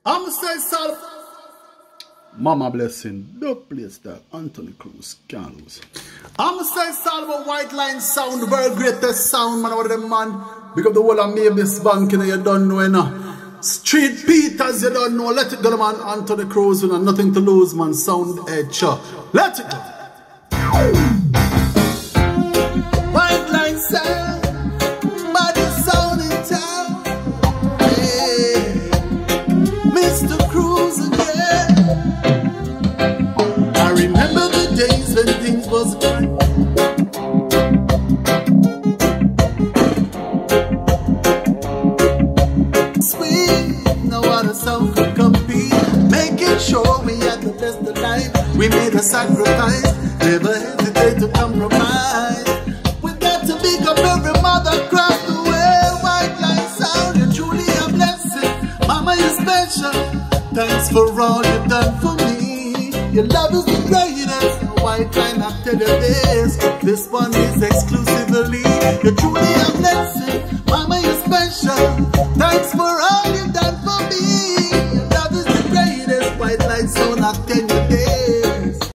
I'm say Sal. Mama blessing, DUBPLATE STYLE, Anthony Cruz, can't lose. I'm say Salvo White Line sound, the world greatest sound, man, over them man. Because the whole of Mavis Bank, you know, you don't know, you know. Street Peters, you don't know. Let it go, man. Anthony Cruz, you know, nothing to lose, man. Sound edge. Let it go. White Line sound, body sound in town. Hey, Mr. Cruz again. I remember the days when things was good. Sound could compete, making sure we had the best of life. We made a sacrifice, never hesitate to compromise. We got to pick up every mother across the way. White Line sound, you're truly a blessing. Mama, you're special. Thanks for all you've done for me. Your love is the greatest. White Line, I tell you this one is exclusively. You're truly a blessing. Mama, you're special. Thanks for